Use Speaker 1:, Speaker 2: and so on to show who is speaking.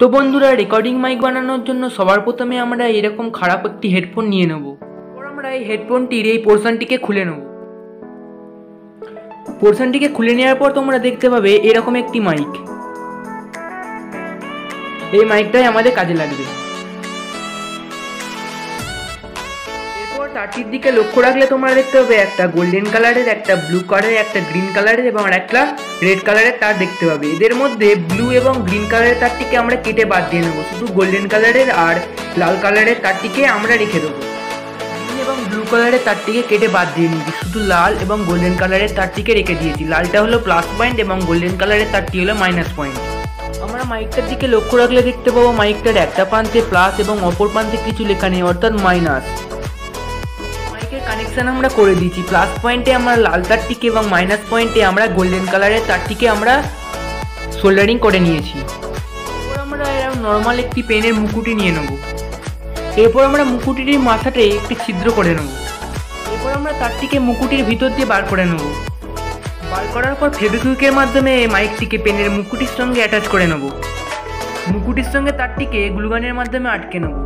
Speaker 1: তো বন্ধুরা, recording mic বানানোর জন্য সবার প্রথমে আমরা এরকম খারাপ একটি হেডফোন নিয়ে নেব। তারপর আমরা এই হেডফোনটির এই পোর্শনটিকে খুলে নেব। পোর্শনটিকে খুলে নেওয়ার পর তোমরা দেখতে পাবে এরকম একটি মাইক। এই মাইকটাই আমাদের কাজে লাগবে। এরপর তারটির দিকে লক্ষ্য রাখলে তোমরা দেখতে পাবে একটা গোল্ডেন কালারের, একটা ব্লু কালারের, একটা গ্রিন কালারের এবং একটা রেড কালারের তার দেখতে পাবে। এদের মধ্যে ব্লু এবং গ্রিন কালারের তারটিকে আমরা কেটে বাদ দিয়ে নেবো, শুধু গোল্ডেন কালারের আর লাল কালারের তারটিকে আমরা রেখে দেবো। গ্রিন এবং ব্লু কালারের তারটিকে কেটে বাদ দিয়ে নিয়েছি, শুধু লাল এবং গোল্ডেন কালারের তারটিকে রেখে দিয়েছি। লালটা হলো প্লাস পয়েন্ট এবং গোল্ডেন কালারের তারটি হলো মাইনাস পয়েন্ট। আমরা মাইকটার দিকে লক্ষ্য রাখলে দেখতে পাবো মাইকটার একটা প্রান্তে প্লাস এবং অপর প্রান্তে কিছু লেখা নেই, অর্থাৎ মাইনাস। মাইকের কানেকশন আমরা করে দিয়েছি। প্লাস পয়েন্টে আমরা লাল তারটিকে এবং মাইনাস পয়েন্টে আমরা গোল্ডেন কালারের তারটিকে আমরা সোল্ডারিং করে নিয়েছি। এরপর আমরা এরকম নর্মাল একটি পেনের মুকুটি নিয়ে নেব। এরপর আমরা মুকুটির মাথাতে একটি ছিদ্র করে নেব। এরপর আমরা তারটিকে মুকুটির ভিতর দিয়ে বার করে নেব। বার করার পর ফেভিকুইকের মাধ্যমে মাইকটিকে পেনের মুকুটির সঙ্গে অ্যাটাচ করে নেব। মুকুটির সঙ্গে তারটিকে গ্লুগানের মাধ্যমে আটকে নেব।